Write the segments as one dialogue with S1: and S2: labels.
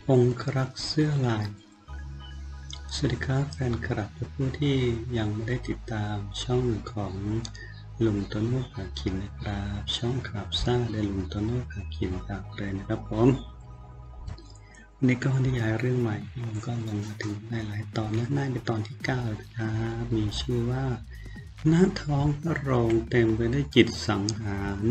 S1: องครักษ์เสื้อลายสวัสดีครับแฟนคลับและผู้ที่ยังไม่ได้ติดตามช่องของลุงโตโน่ภาคินนะครับช่องขับซ่าและลุงโตโน่ภาคินตามเลยนะครับผมวันนี้ก็นิยายเรื่องใหม่ผมก็ลงมาถึงในหลายตอนน่าเป็นตอนที่9นะครับมีชื่อว่าหน้าท้องพระโรงเต็มไปด้วยจิตสังหาร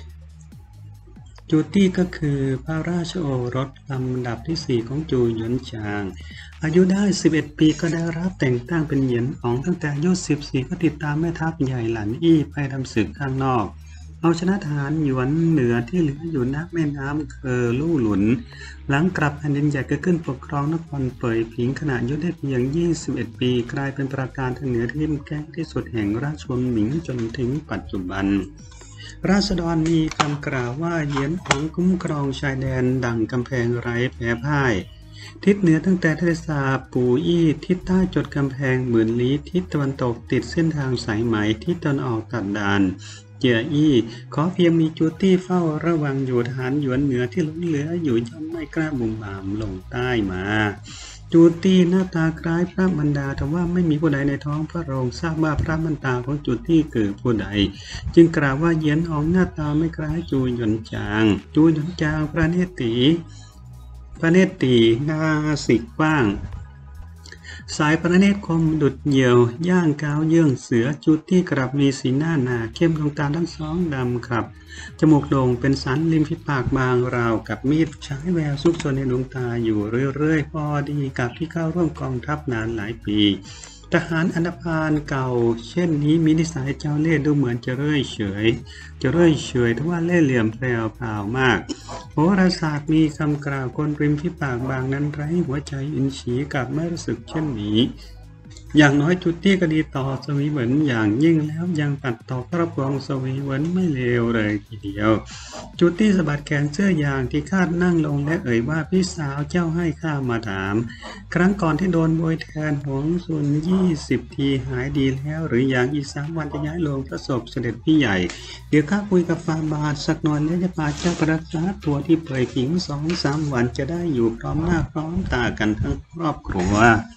S1: จูตี้ก็คือพระราชโอรสลำดับที่4ของจูหยวนจางอายุได้11ปีก็ได้รับแต่งตั้งเป็นเหยียนอ๋องตั้งแต่อายุ14ก็ติดตามแม่ทัพใหญ่หลันอี้ไปทำศึกข้างนอกเอาชนะทหารหยวนเหนือที่เหลืออยู่ณแม่น้ำเคอลู่หลุนหลังกลับแผ่นดินใหญ่ก็ขึ้นปกครองนครเป่ยผิงขณะอายุได้เพียง21ปีกลายเป็นปราการทางเหนือที่แกร่งที่สุดแห่งราชวงศ์หมิงจนถึงปัจจุบันราษฎรมีคำกล่าวว่าเหยียนอ๋องคุ้มครองชายแดนดั่งกำแพงไร้แพ้พ่ายทิศเหนือตั้งแต่ทะเลสาบปูอี้ทิศใต้จดกำแพงหมื่นลี้ทิศตะวันตกติดเส้นทางสายไหมทิศตะวันออกตัดด่านเจียอี้ขอเพียงมีจูตี้เฝ้าระวังอยู่ทหารหยวนเหนือที่หลงเหลืออยู่ย่อมไม่กล้าบุ่มบ่ามลงใต้มาจูตี้หน้าตาคล้ายพระบรรดาแต่ว่าไม่มีผู้ใดในท้องพระโรงทราบว่าพระบรรดาของจูตี้คือผู้ใดจึงกล่าวว่าเหยียนอ๋องหน้าตาไม่คล้ายจูหยวนจางจูหยวนจางพระเนตรีนาสิกกว้างสายพระเนตรคมดุจเหยี่ยวย่างก้าวเยื่องเสือจูตี้กลับมีสีหน้าหนาเข้มดวงตาทั้งสองดำครับจมูกโด่งเป็นสันริมฝีปากบางราวกับมีดใช้แววซุกซนในดวงตาอยู่เรื่อยๆพอดีกับที่เข้าร่วมกองทัพนานหลายปีทหารอันธพาลเก่าเช่นนี้มีนิสัยเจ้าเล่ห์ดูเหมือนจะเรื่อยเฉยแต่ว่าเล่ห์เหลี่ยมแปรวพราวมากโหราศาสตร์มีคำกล่าวคนริมฝีปากบางนั้นไร้หัวใจอินทรีกับไม่รู้สึกเช่นนี้อย่างน้อยจูตี้ก็ดีต่อสวีเหวินอย่างยิ่งแล้วยังปัดต่อครอบครองสวีเหวินไม่เลวเลยทีเดียวจูตี้สะบัดแขนเสื้ออย่างที่คาดนั่งลงและเอ่ยว่าพี่สาวเจ้าให้ข้ามาถามครั้งก่อนที่โดนโบยแทนหวงซุน20 ทีหายดีแล้วหรืออย่างอีก3 วันจะย้ายลงพระศพเสด็จพี่ใหญ่เดี๋ยวข้าคุยกับฟาบาทสักหน่อยแล้วจะพาเจ้าไปรักษาตัวที่เป่ยผิง2-3 วันจะได้อยู่พร้อมหน้าพร้อมตากันทั้งครอบครัว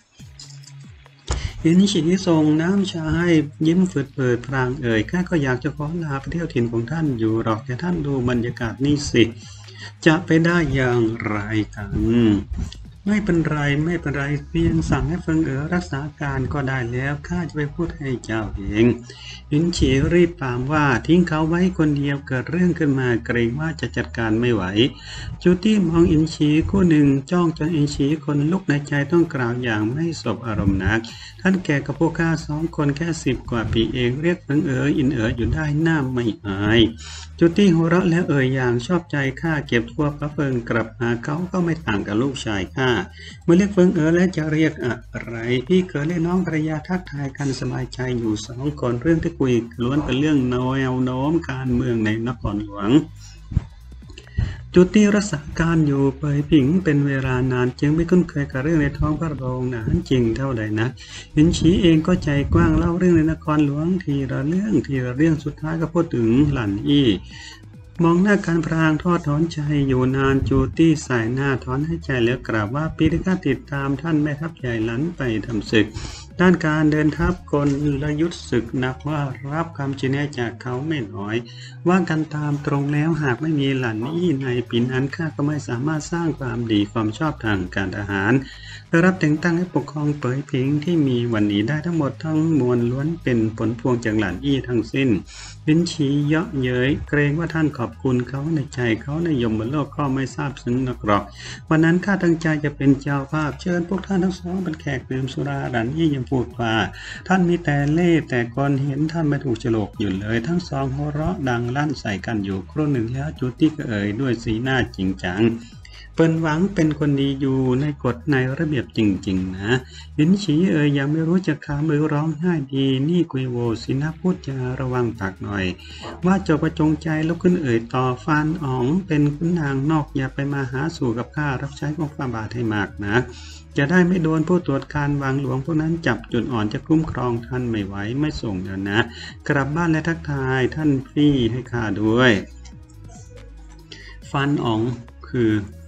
S1: เห็นฉีส่งน้ำชาให้ยิ้มฝืดเปิดพลางเอ่ยข้าก็อยากจะขอลาไปเที่ยวถิ่นของท่านอยู่หรอกแต่ท่านดูบรรยากาศนี่สิจะไปได้อย่างไรกันไม่เป็นไรเพียงสั่งให้เฟิงรักษาการก็ได้แล้วข้าจะไปพูดให้เจ้าเองอินฉีรีบปามว่าทิ้งเขาไว้คนเดียวเกิดเรื่องขึ้นมาเกรงว่าจะจัดการไม่ไหวจูตี้มองอินฉีคู่หนึ่งจ้องจนอินฉีคนลุกในใจต้องกล่าวอย่างไม่สบอารมณ์นักท่านแก่กับพวกข้า2 คนแค่10 กว่าปีเองเรียกเฟิงอินอยู่ได้หน้าไม่อายจูตี้หัวเราะแล้วอย่างชอบใจข้าเก็บทั่วพระเฟิงกลับหาเขาก็ไม่ต่างกับลูกชายข้าเมื่อเรียกเฟิงแล้วจะเรียกอะไรพี่เขยและน้องภรรยาทักทายกันสบายใจอยู่2 คนเรื่องที่คุยล้วนเป็นเรื่องแนวโน้มการเมืองในนครหลวงจูตี้รักษาการอยู่เป่ยผิงเป็นเวลานานจึงไม่คุ้นเคยกับเรื่องในท้องพระโรงนั้นจริงเท่าใดนะเห็นฉีเองก็ใจกว้างเล่าเรื่องในนครหลวงทีละเรื่องสุดท้ายก็พูดถึงหลั่นอี้มองหน้าการพรางทอดถอนใจอยู่นานจูตี้สายหน้าถอนให้ใจแล้วกราบว่าปีที่ข้าติดตามท่านแม่ทัพใหญ่หลันไปทำศึกด้านการเดินทัพกลยุทธศึกนับว่ารับคำชี้แนะจากเขาไม่น้อยว่ากันตามตรงแล้วหากไม่มีหลั่นอี้ในปีนั้นข้าก็ไม่สามารถสร้างความดีความชอบทางการทหารได้รับแต่งตั้งให้ปกครองเป่ยผิงที่มีวันนี้ได้ทั้งหมดทั้งมวลล้วนเป็นผลพวงจากหลั่นอี้ทั้งสิ้นลิ้นฉีเยาะเย้ยเกรงว่าท่านขอบคุณเขาในใจเขาในยมบนโลกก็ไม่ทราบซึ้งนักหรอกวันนั้นข้าตั้งใจจะเป็นเจ้าภาพเชิญพวกท่านทั้งสองเป็นแขกดื่มสุราหลั่นอี้ยังพูดว่าท่านมีแต่เล่แต่ก่อนเห็นท่านไม่ถูกโฉลกอยู่เลยทั้งสองหัวเราะดังลั่นใส่กันอยู่ครู่หนึ่งแล้วจูตี้ก็ด้วยสีหน้าจริงจังเปิ้นหวังเป็นคนดีอยู่ในกฎในระเบียบจริงๆนะหินฉียังไม่รู้จะขำหรือร้องไห้ดีนี่กุยโวสินะพูดจาระวังปากหน่อยว่าจบประจงใจลุกขึ้นต่อฟานอ๋องเป็นขุนนางนอกอย่าไปมาหาสู่กับข้ารับใช้ของฝ่าบาทให้มากนะจะได้ไม่โดนผู้ตรวจการวังหลวงพวกนั้นจับจุดอ่อนจะคุ้มครองท่านไม่ไหวไม่ส่งเดี๋ยวนะกลับบ้านและทักทายท่านพี่ให้ข้าด้วยฟานอ๋องคือ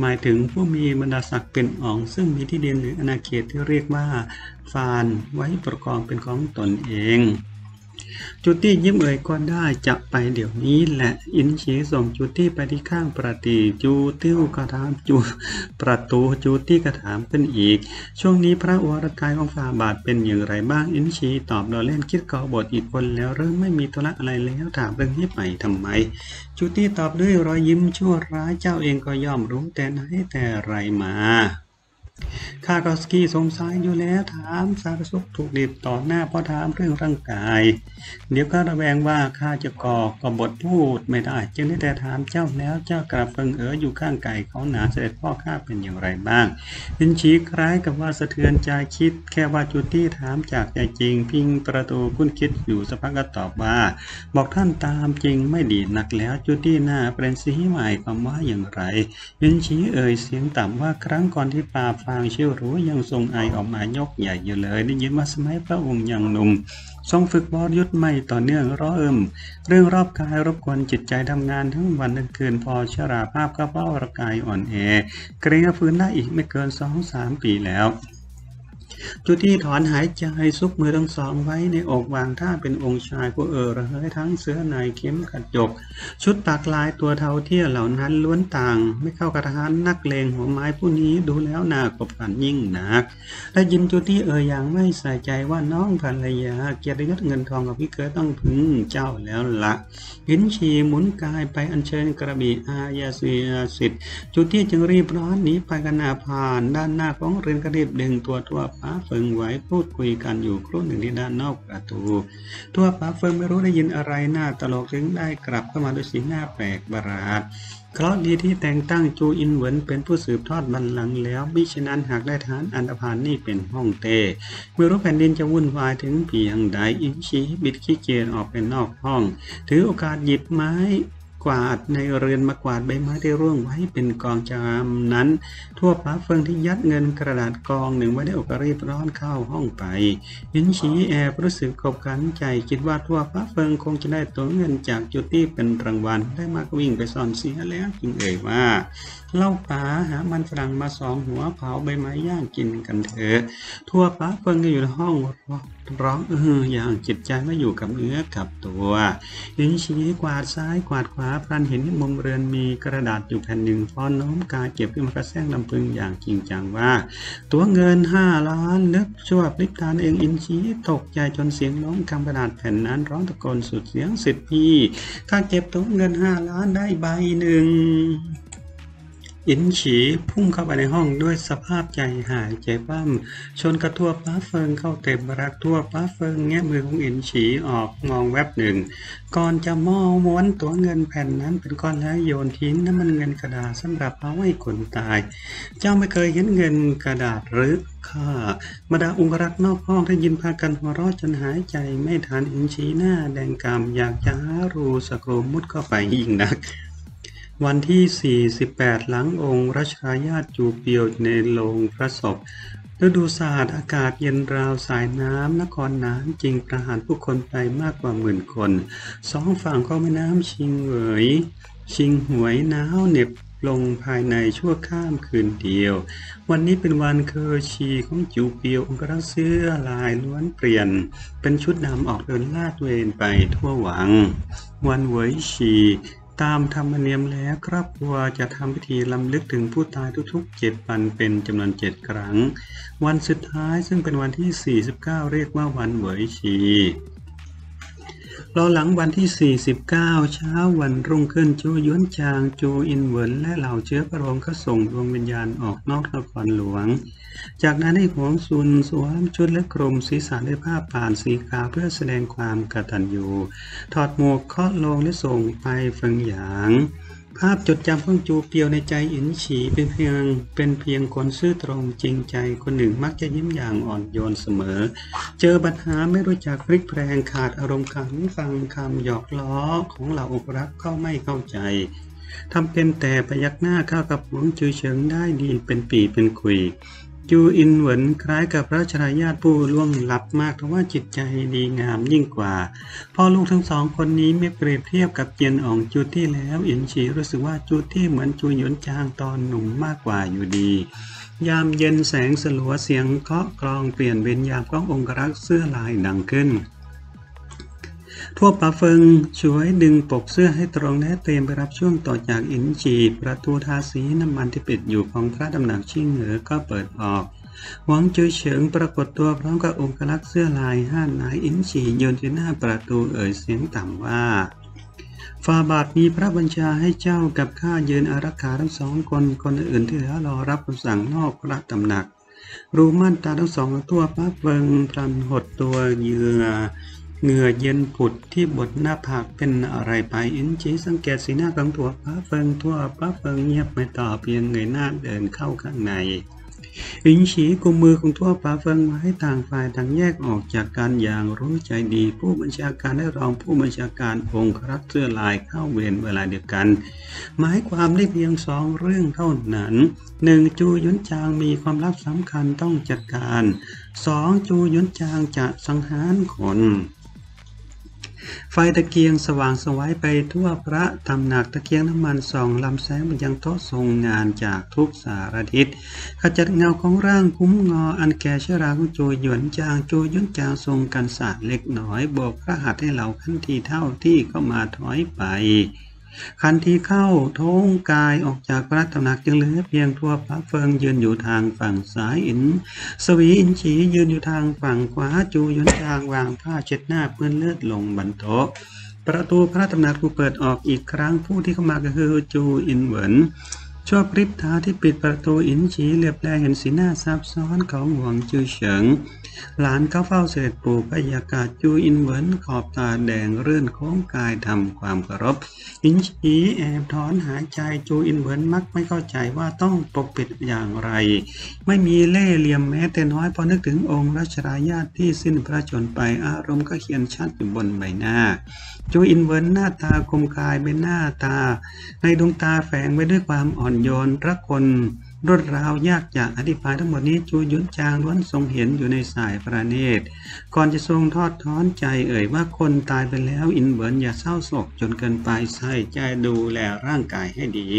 S1: หมายถึงผู้มีบรรดาศักดิ์เป็นอ๋องซึ่งมีที่ดินหรืออาณาเขตที่เรียกว่าฟานไว้ประกอบเป็นของตนเองจูตี้ยิ้มเอ่ยก็ได้จะไปเดี๋ยวนี้แหละอินชีส่งจูตี้ไปที่ข้างประตูจูตี้ก็ถามจูตี้ก็ถามขึ้นอีกช่วงนี้พระวรกายของฝ่าบาทเป็นอย่างไรบ้างอินชีตอบเราเล่นคิดก่อบทอีกคนแล้วเริ่มไม่มีธุระอะไรแล้วถามเรื่องนี้ไปทำไมจูตี้ตอบด้วยรอยยิ้มชั่วร้ายเจ้าเองก็ย่อมรู้แต่ไหนแต่ไรมาข้าก็สกี้สงสัยอยู่แล้วถามสารสุขถูกดิบต่อหน้าพอถามเรื่องร่างกายเดี๋ยวก็ระแวงว่าข้าจะก่อบทพูดไม่ได้จึงได้แต่ถามเจ้าแล้วเจ้ากลับเฟิงอยู่ข้างไก่เขาหนาเสด็จพ่อข้าเป็นอย่างไรบ้างอินชีคล้ายกับว่าสะเทือนใจคิดแค่ว่าจูตี้ถามจากใจจริงพิงประตูคุ้นคิดอยู่สักพักก็ตอบว่าบอกท่านตามจริงไม่ดีนักแล้วจูตี้หน้าเป็นสีใหม่ความว่าอย่างไรอินชีเสียงต่ำว่าครั้งก่อนที่ป่าฟางเชี่ยวรู้ยังทรงไอออกมายกใหญ่อยู่เลยได้ยินว่าสมัยพระองค์ยังหนุ่มทรงฝึกวรยุทธไม่ต่อเนื่องเรื่องรอบกายรบกวนจิตใจทำงานทั้งวันทั้งคืนพอชราภาพก็เพราะร่างกายอ่อนแอเกรงจะฟื้นได้อีกไม่เกิน 2-3 ปีแล้วจูตี้ถอนหายใจซุกมือทั้งสองไว้ในอกวางท่าเป็นองค์ชายผู้ระเหยทั้งเสื้อในเข็มขัดจกชุดปากลายตัวเทาเที่ยเหล่านั้นล้วนต่างไม่เข้ากระทานนักเลงหัวไม้ผู้นี้ดูแล้วน่ากบกันยิ่งนักได้ยินจูตี้อย่างไม่ใส่ใจว่าน้องภรรยาเกียรติยศเงินทองกับพี่เกิดต้องพึงเจ้าแล้วละหินฉีหมุนกายไปอัญเชิญกระบี่อายาสีสิทธิ์จูตี้จึงรีบร้อนหนีไปกันนาผ่านด้านหน้าของเรือนกระดิบดึงตัวฟ้าเฟิงไว้พูดคุยกันอยู่ครู่หนึ่งที่ด้านนอกประตูตัวป้าเฟิงไม่รู้ได้ยินอะไรหน้าตลกถึงได้กลับเข้ามาด้วยสีหน้าแปลกประหลาดเคราะห์ดีที่แต่งตั้งจูอินเหวินเป็นผู้สืบทอดบัลลังก์แล้วมิฉะนั้นหากได้ฐานอันธพาลนี่เป็นห้องเต้ไม่รู้แผ่นดินจะวุ่นวายถึงเพียงใดอินชีบิดขี้เกียจออกไปนอกห้องถือโอกาสหยิบไม้กวาดในเรือนมากวาดใบไม้ที่ร่วงไว้เป็นกองจามนั้นทั่วป้าเฟิงที่ยัดเงินกระดาษกองหนึ่งไว้ได้อกรีบร้อนเข้าห้องไปยินชีแอบรู้สึกขบขันใจคิดว่าทั่วป้าเฟิงคงจะได้ตัวเงินจากจูตี้เป็นรางวัลได้มากวิ่งไปซ่อนเสียแล้วจึงว่าเล่าป๋าหามันฝรั่งมา2 หัวเผาใบไม้ย่างกินกันเถอะทั่วป้าเฟิงก็อยู่ในห้องร้องอย่างจิตใจไม่อยู่กับเนื้อกับตัวยินชีกวาดซ้ายกวาดขวาพลันเห็นที่มุมเรือนมีกระดาษอยู่แผ่นหนึ่งพอน้อมกายเก็บขึ้นมากระแซงลำพึงอย่างจริงจังว่าตัวเงิน5 ล้านนึกชั่วพลิบตาเองอินชีตกใจจนเสียงร้องคำกระดาษแผ่นนั้นร้องตะโกนสุดเสียงสิทธิ์พี่ข้าเก็บตัวเงิน5 ล้านได้ใบหนึ่งอินฉีพุ่งเข้าไปในห้องด้วยสภาพใจหายใจปั้มชนกระทั่วป้าเฟิงเข้าเต็มรักทั่วป้าเฟิงแงะมือของอินฉีออกมองแวบหนึ่งก่อนจะม้วนตัวเงินแผ่นนั้นเป็นก้อนแล้วโยนทิ้งนั่นมันเงินกระดาษสำหรับเอาไว้คนตายเจ้าไม่เคยเห็นเงินกระดาษหรือข้าบรรดาองครักษ์นอกห้องได้ยินพากันหัวเราะจนหายใจไม่ทันอินฉีหน้าแดงกำอยากจะหารูสะโครมุดเข้าไปยิ่งนักวันที่48หลังองค์รัชทายาทจูเปียวในโรงพระศพฤดูศาสตร์อากาศเย็นราวสายน้ำนครหนานจริงประหารผู้คนไปมากกว่า10,000 คน2 ฝั่งของแม่น้ำชิงหวยหนาวเหน็บลงภายในชั่วข้ามคืนเดียววันนี้เป็นวันเคอร์ชีของจูเปียวองค์รักษ์เสื้อลายล้วนเปลี่ยนเป็นชุดดำออกเดินลาดเวรไปทั่วหวังวันเหวยชีตามธรรมเนียมแล้วครอบครัวจะทำพิธีรำลึกถึงผู้ตายทุกๆ7 วันเป็นจำนวน7 ครั้งวันสุดท้ายซึ่งเป็นวันที่49เรียกว่าวันเหวยชีรอหลังวันที่49เช้าวันรุ่งขึ้นจูหยวนจางจูอินเหวินและเหล่าเชื้อพระองค์ก็ส่งดวงวิญญาณออกนอกนครหลวงจากนั้นให้หวงซุนสวมชุดและกรมศีรษะด้วยผ้าป่านสีขาวเพื่อแสดงความกตัญญูถอดหมวกเคาะลงและส่งไปเฟิงหยางภาพจดจำของจูเปียวในใจอินฉีเป็นเพียงคนซื่อตรงจริงใจคนหนึ่งมักจะยิ้มอย่างอ่อนโยนเสมอเจอปัญหาไม่รู้จักพลิกแพลงขาดอารมณ์ขันฟังคำหยอกล้อของเหล่าองครักษ์เข้าไม่เข้าใจทำเป็นแต่พยักหน้าเข้ากับหวงจือเฉิงได้ดีเป็นปีเป็นคุยจูอินเหวินคล้ายกับพระชรายาทผู้ล่วงลับมากทว่าจิตใจดีงามยิ่งกว่าพ่อลูกทั้งสองคนนี้ไม่เปรียบเทียบกับเจียนอ่องจูตี้แล้วอินฉีรู้สึกว่าจูตี้เหมือนจูหยวนจางตอนหนุ่มมากกว่าอยู่ดียามเย็นแสงสลัวเสียงเคาะกลองเปลี่ยนเป็นยามขององครักษ์เสื้อลายดังขึ้นทั่วป่าเฟิงช่วยดึงปกเสื้อให้ตรงและเตรียมไปรับช่วงต่อจากอินจีประตูทาสีน้ำมันที่ปิดอยู่ของพระตำหนักชิ่งเหอก็เปิดออกหวังจื้อเฉิงปรากฏตัวพร้อมกับองครักษ์เสื้อลาย5 นายอินจียืนที่หน้าประตูเอ่ยเสียงต่ำว่าฝ่าบาทมีพระบัญชาให้เจ้ากับข้ายืนอารักขาทั้ง2 คนอื่นที่เหลือรอรับคำสั่งนอกพระตำหนักรูม่านตาทั้ง2ตัวป้าเฟิงพลันหดตัวเหงื่อเย็นผุดที่บดหน้าผากเป็นอะไรไปอินจีสังเกตสีหน้าของตัวป้าเฟิงเงียบไม่ตอบเพียงเงยหน้าเดินเข้าข้างในอินฉีกุมมือของทั่วป้าเฟิงมาให้ต่างฝ่ายต่างแยกออกจากกันอย่างรู้ใจดีผู้บัญชาการและรองผู้บัญชาการองครักษ์เสื้อลายเข้าเวรเวลาเดียวกันหมายความได้เพียง2 เรื่องเท่านั้น1จูหยวนจางมีความลับสำคัญต้องจัดการ2จูหยวนจางจะสังหารคนไฟตะเกียงสว่างสวัยไปทั่วพระตำหนักตะเกียงน้ำมันส่องลำแสงไปยังโต๊ะทรงงานจากทุกสารทิศขจัดเงาของร่างคุ้มงออันแก่ชราของโจหยวนจางทรงกันศาสตร์เล็กน้อยโบกพระหัตถ์ให้เหล่าขันทีเท่าที่เข้ามาถอยไปขันทีเข้าท้องกายออกจากพระตำหนักจึงเหลือเพียงทั่วพระเฟิงยืนอยู่ทางฝั่งซ้ายสวีอินฉียืนอยู่ทางฝั่งขวาจูหยวนจางวางผ้าเช็ดหน้าเปื้อนเลือดลงบนโต๊ะประตูพระตำหนักถูกเปิดออกอีกครั้งผู้ที่เข้ามาก็คือจูอินเหวินชั่วพริบตาที่ปิดประตูอินฉีเหลือบแลเห็นสีหน้าซับซ้อนของหวงจือเฉิงหลานเข้าเฝ้าเสด็จปู่พยากาศจูอินเหวินขอบตาแดงเรื่อนโค้งกายทำความเคารพอินฉีแอบถอนหายใจจูอินเหวินมักไม่เข้าใจว่าต้องปกปิดอย่างไรไม่มีเล่ห์เหลี่ยมแม้แต่น้อยพอนึกถึงองค์รัชรายาทที่สิ้นพระชนไปอารมณ์ก็เขียนชัดอยู่บนใบหน้าจูอินเหวินหน้าตาคมคายเป็นหน้าตาในดวงตาแฝงไว้ด้วยความอ่อนโยนรักคนรวดราวยากจะอธิบายทั้งหมดนี้จูหยวนจางล้วนทรงเห็นอยู่ในสายพระเนตรก่อนจะทรงทอดถอนใจว่าคนตายไปแล้วอินเหวินอย่าเศร้าโศกจนเกินไปใส่ใจดูแลร่างกายให้ดี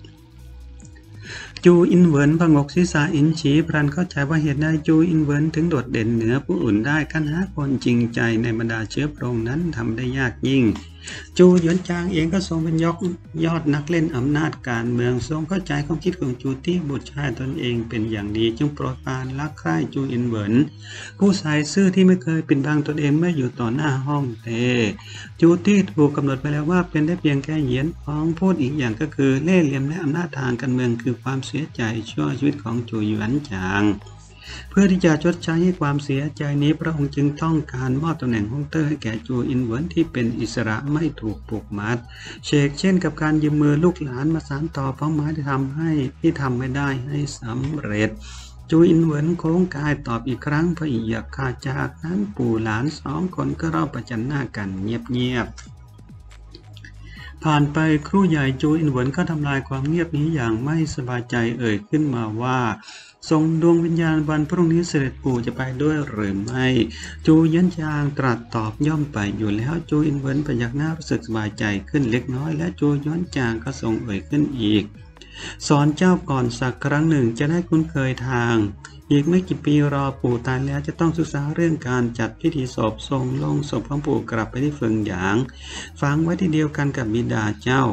S1: จูอินเหวินผงกศีรษะอินฉีพลันเข้าใจว่าเหตุใดจูอินเหวินถึงโดดเด่นเหนือผู้อื่นได้การหาคนจริงใจในบรรดาเชื้อพระองค์นั้นทำได้ยากยิ่งจูหยวนจางเองก็ทรงเป็นยอดนักเล่นอำนาจการเมืองทรงเข้าใจความคิดของจูตี้บุตรชายตนเองเป็นอย่างดีจึงโปรดปรานรักใคร่จูอินเหวินผู้สายซื่อที่ไม่เคยปิดบังตนเองเมื่ออยู่ต่อหน้าห้องเต้จูตี้ถูกกำหนดไปแล้วว่าเป็นได้เพียงแค่เหยียนพ้องพูดอีกอย่างก็คือเล่ห์เหลี่ยมและอำนาจทางการเมืองคือความเสียใจชั่วชีวิตของจูหยวนจางเพื่อที่จะชดใช้ให้ความเสียใจนี้พระองค์จึงต้องการมอบตำแหน่งฮ่องเต้ให้แก่จูอินเหวินที่เป็นอิสระไม่ถูกผูกมัดเช่นกับการยืมมือลูกหลานมาสานต่อเป้าหมายที่ทำไม่ได้ให้สำเร็จจูอินเหวินโค้งกายตอบอีกครั้งพระอิยาขาจากนั้นปู่หลาน2 คนก็เริ่มประจันหน้ากันเงียบผ่านไปครู่ใหญ่จูอินเหวินก็ทำลายความเงียบนี้อย่างไม่สบายใจขึ้นมาว่าทรงดวงวิญญาณวันพรุ่งนี้เสด็จปู่จะไปด้วยหรือไม่จูหยวนจางตรัสตอบย่อมไปอยู่แล้วจูอินเหวินพยักหน้ารู้สึกสบายใจขึ้นเล็กน้อยและจูหยวนจางก็ทรงขึ้นอีกสอนเจ้าก่อนสักครั้งหนึ่งจะได้คุ้นเคยทางอีกไม่กี่ปีรอปู่ตายแล้วจะต้องศึกษาเรื่องการจัดพิธีศพส่งลงศพของปู่กลับไปที่เฟิงหยางฝังไว้ที่เดียวกันกับบิดาเจ้า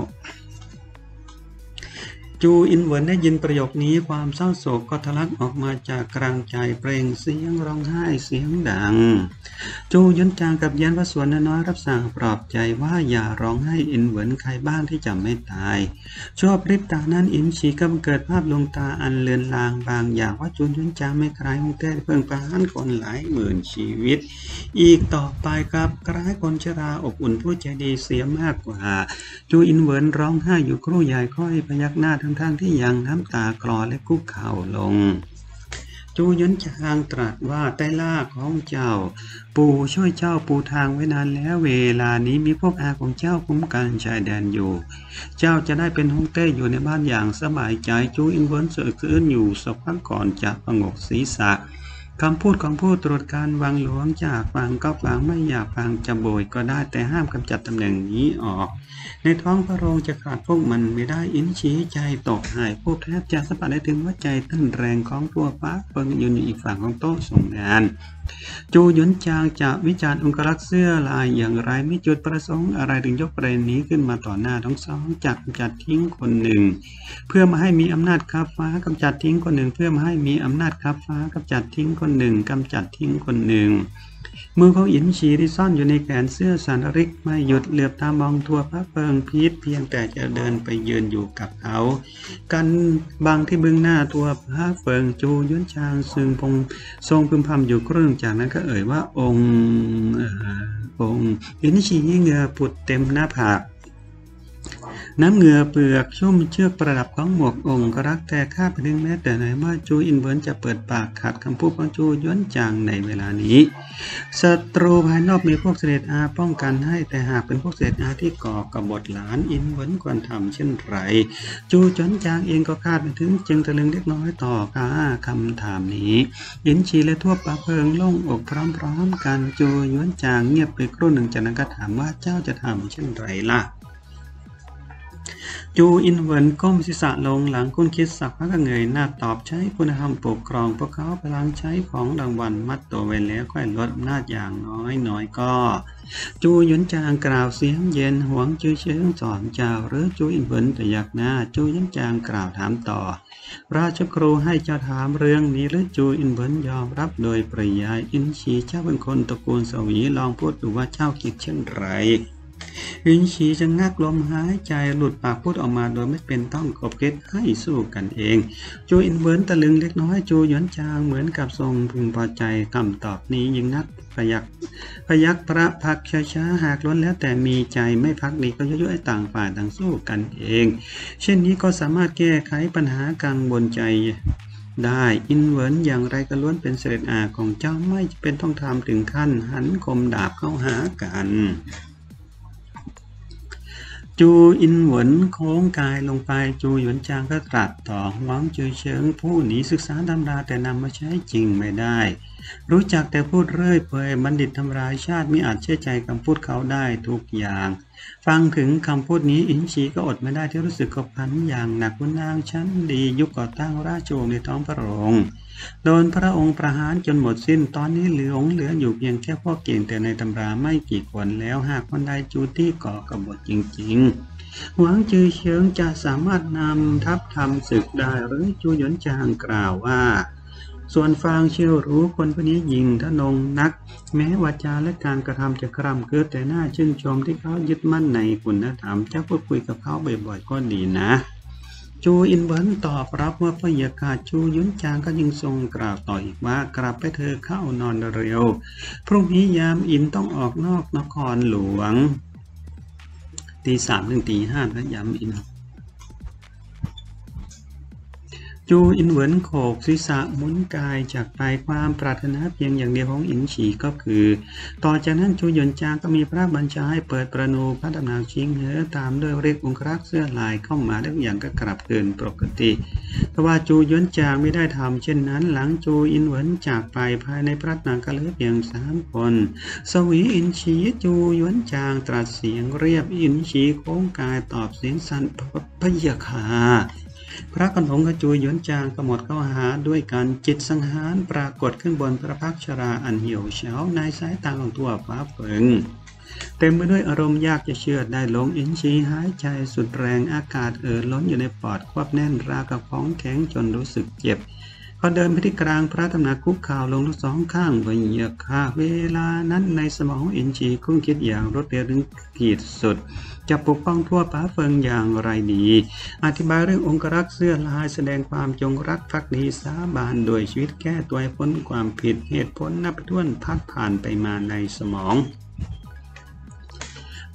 S1: จูอินเหวินได้ยินประโยคนี้ความเศร้าโศกก็ทะลักออกมาจากกลางใจเปล่งเสียงร้องไห้เสียงดังจูหยวนจางกับยันวสวนน้อยรับสั่งปลอบใจว่าอย่าร้องไห้อินเหวินใครบ้างที่จะไม่ตายชั่วพริบตานั้นอินฉีก็เกิดภาพลวงตาอันเลือนลางบางอย่างว่าจูหยวนจางไม่คล้ายฮ่องเต้เพิ่งประหารคนหลายหมื่นชีวิตอีกต่อไปครับคล้ายคนชราอบอุ่นผู้ใจดีเสียมากกว่าจูอินเหวินร้องไห้อยู่ครู่ใหญ่ค่อยพยักหน้าทั้งที่ยังน้ำตาคลอและคุกเข่าลงจูหยวนจางตรัสว่าใต้ล่าของเจ้าปู่ช่วยเจ้าปูทางไว้นานแล้วเวลานี้มีพวกอาของเจ้าคุ้มกันชายแดนอยู่เจ้าจะได้เป็นฮ่องเต้อยู่ในบ้านอย่างสบายใจจูอินเวินเสือคืนอยู่สักพักก่อนจะประงกศีรษะคำพูดของผู้ตรวจการวังหลวงจากฟังก็ฟังไม่อยากฟังจะโบยก็ได้แต่ห้ามกำจัดตำแหน่งนี้ออกในท้องพระโรงจะขาดพวกมันไม่ได้อินชี้ใจตกหายผู้แทบจะสัมผัสได้ถึงว่าใจเต้นแรงของตัวฟ้าเฟิงอยู่ในอีกฝั่งของโต๊ะส่งงานจูหยวนจางจะวิจารณ์องครักษ์เสื้อลายอย่างไรไม่จุดประสงค์อะไรถึงยกประเด็นนี้ขึ้นมาต่อหน้าทั้งสองจักจัดทิ้งคนหนึ่งเพื่อมาให้มีอำนาจคับฟ้ากำจัดทิ้งคนหนึ่งเพื่อมาให้มีอำนาจคับฟ้ากำจัดทิ้งคนหนึ่งกำจัดทิ้งคนหนึ่งมือของอินชีที่ซ่อนอยู่ในแขนเสื้อสันริกไม่หยุดเหลือบตามองทั่วพระเพิงพีษเพียงแต่จะเดินไปยืนอยู่กับเขากันบางที่เบื้องหน้าตัวพระเพิงจูหยวนจางซึ่งทรงพึมพำอยู่ครึ่งจากนั้นก็เอ่ยว่าองค์อินชีเหงื่อผุดเต็มหน้าผากน้ำเหงื่อเปลือกชุ่มเชือกประดับของหมวกองค์รักแต่ข้าไปถึงแม้แต่ไหนว่าจูอินเวินจะเปิดปากขัดคำพูดของจูหยวนจางในเวลานี้ศัตรูภายนอกมีพวกเสด็จอาป้องกันให้แต่หากเป็นพวกเสด็จอาที่ก่อกบฏหลานอินเวินควรทำเช่นไรจูหยวนจางเองก็คาดไม่ถึงจึงตะลึงเล็กน้อยต่อคำถามนี้อินชีและทั่วปะเพิงโล่งอกพร้อมๆกันจูหยวนจางเงียบไปครู่หนึ่งจากนั้นก็ถามว่าเจ้าจะทำเช่นไรล่ะจูอินเวินก้มศีรษะลงหลังคุ้นคิดสักพักก็เงยหน้าตอบใช้คุณธรรมปกครองพวกเขาพลังใช้ของรางวัลมัดตัวไว้แล้วค่อยลดอำนาจอย่างน้อยก็จูหยวนจางกล่าวเสียงเย็นหวงจื้อเชิงสอนเจ้าหรือจูอินเวินแต่ยักหน้าจูหยวนจางกล่าวถามต่อราชครูให้เจ้าถามเรื่องนี้หรือจูอินเวินยอมรับโดยปริยายอินชีเจ้าเป็นคนตระกูลสวีลองพูดดูว่าเจ้าคิดเช่นไรอินชีจะงักลมหายใจหลุดปากพูดออกมาโดยไม่เป็นต้องขบเกตให้สู้กันเองจูอินเวินตะลึงเล็กน้อยจูหยวนจางเหมือนกับทรงพึงพอใจคำตอบนี้ยิ่งนักพยักพระพักช้าหากล้วนแล้วแต่มีใจไม่พักดีก็ยุ่ยต่างฝ่ายต่างสู้กันเองเช่นนี้ก็สามารถแก้ไขปัญหากังวลใจได้อินเวินอย่างไรก็ล้วนเป็นเสด็จอาของเจ้าไม่เป็นต้องทำถึงขั้นหันคมดาบเข้าหากันจูอินเหวินโค้งกายลงไปจูหยวนจางก็ตรัสต่อหวังจือเฉิงผู้หนีศึกษาตำราแต่นำมาใช้จริงไม่ได้รู้จักแต่พูดเรื่อยเปื่อยบัณฑิตทำลายชาติมิอาจเชื่อใจคำพูดเขาได้ทุกอย่างฟังถึงคำพูดนี้อินชีก็อดไม่ได้ที่รู้สึกกบพันอย่างหนักว่านางชั้นดียุคก่อตั้งราชวงศ์ในท้องพระโรงโดนพระองค์ประหารจนหมดสิ้นตอนนี้เหลืออยู่เพียงแค่พวกเก่งแต่ในตำราไม่กี่คนแล้วหากคนใดจูที่ก่อกบฏจริงๆหวังจือเฉิงจะสามารถนำทัพทำศึกได้หรือจูหยวนจางกล่าวว่าส่วนฟางเชี่ยวรู้คนพวกนี้ยิงทะนงนักแม้วาจาและการกระทำจะคร่ำเกิดแต่น่าชื่นชมที่เขายึดมั่นในคุณธรรมจะพูดคุยกับเขาบ่อยๆก็ดีนะจูอินเวินตอบรับว่าพระเยาค่ะจูหยวนจางก็ยังทรงกล่าวต่ออีกว่ากลับไปเธอเข้านอนเร็วพรุ่งนี้ยามอินต้องออกนอกนครหลวงตี 3 ถึงตี 5แล้วยามอินจูอินเหวินโขกศีรษะหมุนกายจากไปความปรารถนาเพียงอย่างเดียวของอินฉีก็คือต่อจากนั้นจูหยวนจางก็มีพระบัญชาให้เปิดประนูพระตำหนักชิงเหอตามด้วยเรียกองครักษ์เสื้อลายเข้ามาทุกอย่างก็กลับเกินปกติแต่ว่าจูหยวนจางไม่ได้ทำเช่นนั้นหลังจูอินเหวินจากไปภายในพระตำหนักก็เหลือเพียง3 คนสวีอินฉีจูหยวนจางตรัสเสียงเรียบอินฉีโค้งกายตอบเสียงสั่นพระยาค่ะพระกนงกระจูหยวนจางกำหนดเข้าหาด้วยการจิตสังหารปรากฏขึ้นบนพระพักชราอันเหี่ยวเฉาในสายตาของทั่วฟ้าเฟิงเต็มไปด้วยอารมณ์ยากจะเชื่อได้ลงอินชีหายใจสุดแรงอากาศล้นอยู่ในปอดควบแน่นราวกับของแข็งจนรู้สึกเจ็บเขาเดินไปที่กลางพระตำหนักคุกเข่าลงทั้ง2 ข้างบนเหยียบขาเวลานั้นในสมองของอินชีคุ้นคิดอย่างรวดเร็วถึงขีดสุดจะปกป้องทั่วฟ้าเฟิงอย่างไรดีอธิบายเรื่ององครักษ์เสื้อลายแสดงความจงรักภักดีสาบานโดยชีวิตแก้ตัวพ้นความผิดเหตุผลนับถ้วนพัดผ่านไปมาในสมอง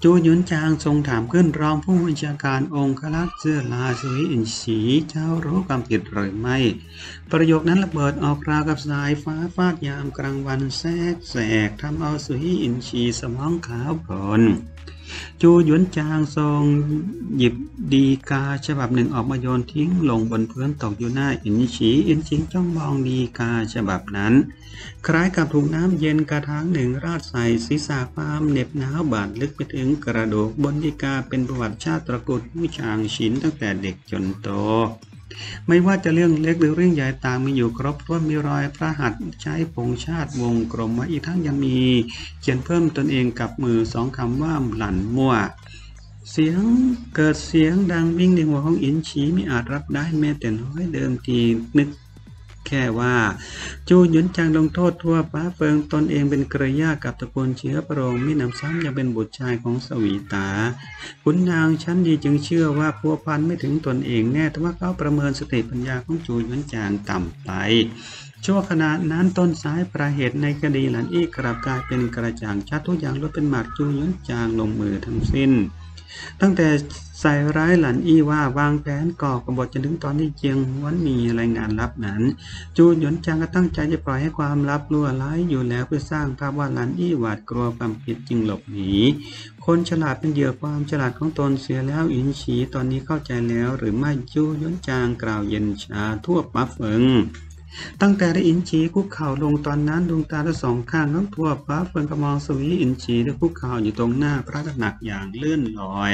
S1: จูหยุนจางทรงถามขึ้นรองผู้บัญชาการองครักษ์เสื้อลายสวีอินฉีเจ้ารู้ความผิดหรือไม่ประโยคนั้นระเบิดออกราวกับสายฟ้าฟาดยามกลางวันแสกทำเอาสวีอินฉีสมองขาวโพลนจูหยุนจางทรงหยิบดีกาฉบับหนึ่งออกมาโยนทิ้งลงบนพื้นตกอยู่หน้าอินฉีจ้องมองดีกาฉบับนั้นคล้ายกับถูกน้ำเย็นกระถางหนึ่งราดใส่ศีรษะความเหน็บหนาวบาดลึกไปถึงกระดูกบนดีกาเป็นประวัติชาติตระกูลผู้ชางฉินตั้งแต่เด็กจนโตไม่ว่าจะเรื่องเล็กหรือเรื่องใหญ่ต่างมีอยู่ครบถ้วนมีรอยพระหัตถ์ใช้ผงชาติวงกลมไว้อีกทั้งยังมีเขียนเพิ่มตนเองกับมือสองคำว่าหลั่นมั่วเสียงดังวิ่งในหัวของอินฉีไม่อาจรับได้แม้แต่น้อยเดิมทีนึกแค่ว่าจูหยุนจางลงโทษทั่วฟ้าเฟิงตนเองเป็นเครือญาติกับตระกูลเชื้อพระองค์มิหนำซ้ำยังเป็นบุตรชายของสวีตาขุนนางชั้นดีจึงเชื่อว่าพัวพันไม่ถึงตนเองแน่แต่ว่าเขาประเมินสติปัญญาของจูหยุนจางต่ำไปชั่วขณะนั้นต้นสายปลายเหตุในคดีหลันอี้กลับกลายเป็นกระจ่างชัดทุกอย่างล้วนเป็นหมากจูหยุนจางลงมือทั้งสิ้นตั้งแต่ใส่ร้ายหลันอี้ว่าวางแผนก่อกบฏจนถึงตอนที่เจียงหวนมีรายงานลับนั้นจูหยุนจางก็ตั้งใจจะปล่อยให้ความลับรั่วไหลอยู่แล้วเพื่อสร้างภาพว่าหลันอี้หวาดกลัวความผิดจึงหลบหนีคนฉลาดเป็นเหยื่อความฉลาดของตนเสียแล้วอินฉีตอนนี้เข้าใจแล้วหรือไม่จูหยุนจางกล่าวเย็นชาทั่วปั๊บเฟิงตั้งแต่ได้อินฉีคุกเข่าลงตอนนั้นดวงตาทั้งสองข้างทั้งทั่วฟ้าเฟิงกระมองสวีอินฉีได้คุกเข่าอยู่ตรงหน้าพระตำหนักอย่างเลื่อนลอย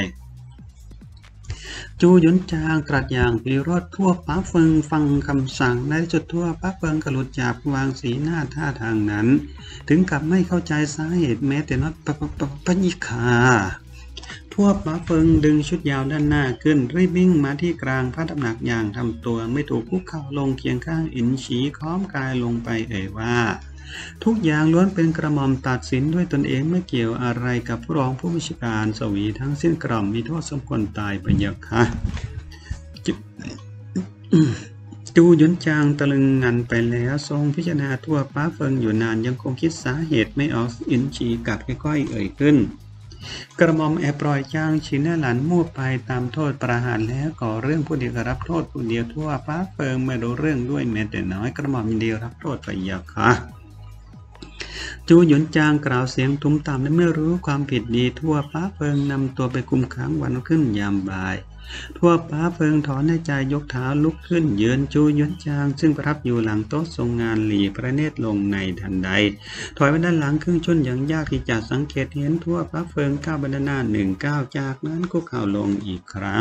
S1: จูหยุนจางตรัสอย่างพิโรธทั่วฟ้าเฟิงฟังคำสั่งในจุดทั่วฟ้าเฟิงกระหลุดจากวางสีหน้าท่าทางนั้นถึงกับไม่เข้าใจสาเหตุแม้แต่นัดปญิคาทั่วฟ้าเฟิงดึงชุดยาวด้านหน้าขึ้นรีบวิ่งมาที่กลางพระตำหนักอย่างทำตัวไม่ถูกคุกเข่าลงเคียงข้างอินฉีค้อมกายลงไปว่าทุกอย่างล้วนเป็นกระหม่อมตัดสินด้วยตนเองไม่เกี่ยวอะไรกับผู้รองผู้บัญชาการสวีทั้งสิ้นกล่อมมีโทษสมควรตายไปเยอะค่ะจูหยุนจางตะลึงงันไปแล้วทรงพิจารณาทั่วฟ้าเฟิงอยู่นานยังคงคิดสาเหตุไม่ออกอินฉีกัดค่อยๆเอ่ยขึ้นกระหม่อมแอบปล่อยจางชินหลันมั่วไปตามโทษประหารแล้วก่อเรื่องผู้เดียวรับโทษผู้เดียวทั่วฟ้าเฟิงไม่รู้เรื่องด้วยแม้แต่น้อยกระหม่อมเดียวรับโทษไปเยอะค่ะจูหยุนจางกล่าวเสียงทุ้มต่ำและไม่รู้ความผิดดีทั่วฟ้าเฟิงนำตัวไปคุมขังวันขึ้นยามบ่ายทั่วฟ้าเฟิงถอนหายใจยกเท้าลุกขึ้นยืนจูหยุนจางซึ่งประทับอยู่หลังโต๊ะทรงงานหลีพระเนตรลงในทันใดถอยไปด้านหลังครึ่งชั่วอย่างยากที่จะสังเกตเห็นทั่วฟ้าเฟิงก้าวไปด้านหน้า1 ก้าวจากนั้นก็เข้าลงอีกครั้ง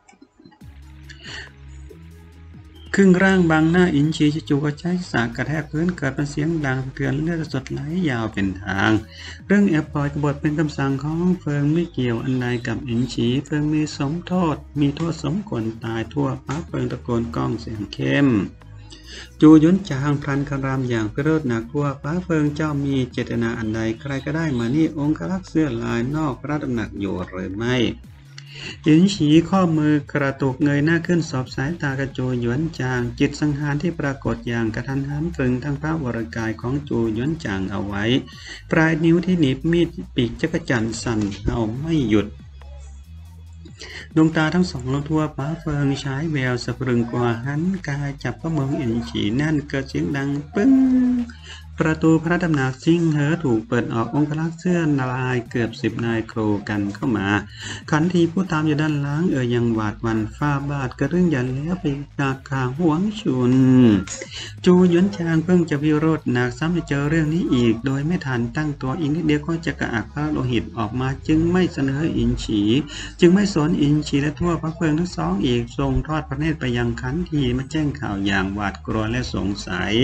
S1: ครึ่งร่างบางหน้าอินฉีจู่ๆก็ใช้สากกระแทกพื้นเกิดเป็นเสียงดังเตือนเลือดสดไหลยาวเป็นทางเรื่องแอบปล่อยกบฏเป็นคำสั่งของเฟิงไม่เกี่ยวอันใดกับอินฉีเฟิงมีโทษสมควรตายทั่วฟ้าเฟิงตะโกนก้องเสียงเข้มจูหยุนจางพลันคารามอย่างพิโรธหนักทั่วฟ้าเฟิงเจ้ามีเจตนาอันใดใครก็ได้มานี่องครักษ์เสื้อลายนอกพระตำหนักอยู่หรือไม่อินฉีข้อมือกระตุกเงยหน้าขึ้นสอบสายตากระจูหยวนจางจิตสังหารที่ปรากฏอย่างกระทันหันตรึงทั้งพระวรกายของจูหยวนจางเอาไว้ปลายนิ้วที่หนีบมีดปีกจักรจั่นสั่นเอาไม่หยุดดวงตาทั้งสองลงทั่วฟ้าเฟิงฉายแววสะพรึงกว่าหันกายจับพระเมืองอินฉีนั่นเกิดเสียงดังปึ้งประตูพระตำหนักซิงเหอถูกเปิดออกองครักษ์เสื้อลายเกือบ10 นายโครกันเข้ามาขันทีผู้ตามอยู่ด้านหลังยังหวาดหวั่นฟ้าบาดกระเรื่องยันแล้วไปจากข่าวหวงชุนจูหยุนจางเพิ่งจะวิโรธหนักซ้ำจะเจอเรื่องนี้อีกโดยไม่ทันตั้งตัวอีกนิดเดียวก็จะกระอักพระโลหิตออกมาจึงไม่เสนออินฉีจึงไม่สนอินฉีและทั่วพระเฟิงทั้งสองอีกทรงทอดพระเนตรไปยังขันทีมาแจ้งข่าวอย่างหวาดกลัวและสงสัย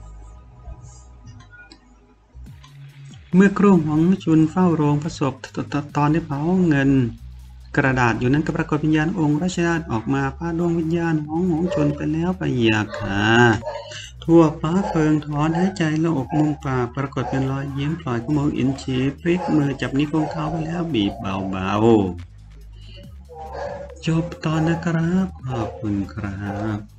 S1: เมื่อครู่หงชุนเฝ้าโรงพระศพตอนที่เผาเงินกระดาษอยู่นั้นก็ปรากฏวิญญาณองค์ราชราชออกมาพาดวงวิญญาณของหงชุนไปแล้วไปเหยียบขาทั่วฟ้าเฟิงถอนหายใจแล้วอกมุมปากปรากฏเป็นรอยยิ้มปล่อยขโมยอินฉีพลิกมือจับนิ้วของเขาไปแล้วบีบเบาๆจบตอนนะครับขอบคุณครับ